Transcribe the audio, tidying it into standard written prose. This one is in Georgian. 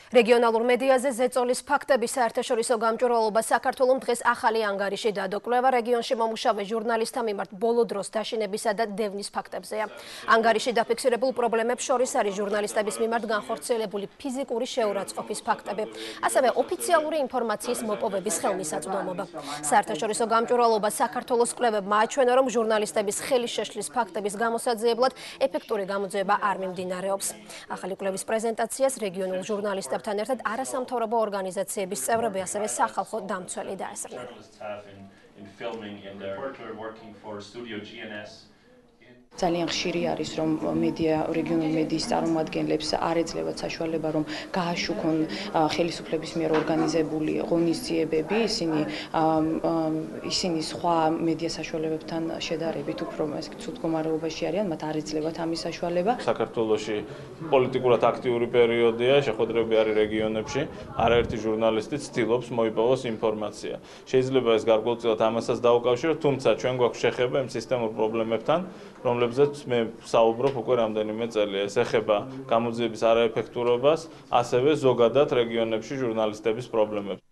რეგიონალურ მედიაზე ზეწოლის ფაქტების საერთაშორისო გამჭვირვალობა საქართველოს დღეს ახალი ანგარიში დადო-კვლევა რეგიონში მომუშავე ჟურნალისტთა მიმართ ბოლო დროს დაშინებისა და დევნის ფაქტებზეა. ანგარიში დაფიქსირებულ პრობლემებს შორის არის ჟურნალისტების მიმართ განხორციელებული ფიზიკური შეურაცხყოფის ფაქტები, ასევე ოფიციალური ინფორმაციის მოპოვების ხელმისაწვდომობა. საერთაშორისო გამჭვირვალობა საქართველოს კვლევებმა აჩვენა, რომ ჟურნალისტების ხელის შეშლის ფაქტების გამოსაძიებლად ეფექტური გამოძიება არ მიმდინარეობს. ახალი კვლევის პრეზენტაციას რეგიონულ ჟურნალისტებთან ერთად არასამთავრობო ორგანიზაციების წევრები, ასევე სახალხო დამცველი დაესწრნენ. ძალიან ხშირი არის, რომ რეგიონულ მედიის წარმომადგენლებს არ ეძლევათ საშუალება, რომ გააშუქონ ხელისუფლების მიერ ორგანიზებული ღონისძიებები, ისინი სხვა მედია საშუალებებთან შედარებით უფრო ცუდ მდგომარეობაში არიან, მათ არ ეძლევათ ამის საშუალება. საქართველოში პოლიტიკურად აქტიური პერიოდია, შეხვედრები არის რეგიონებში, არაერთი ჟურნალისტი ცდილობს მოიპოვოს ინფორმაცია. შეიძლება ეს გარკვეულწილად ამასაც დაუკავშიროთ, თუმცა ჩვენ გვაქვს შეხება იმ სისტემურ პრობლემებთან, რომლებზეც მე საუბრობ უკვე რამდენიმე წელია. ეს ეხება გამოძიების არაეფექტურობას, ასევე ზოგადად რეგიონებში ჟურნალისტების პრობლემებს.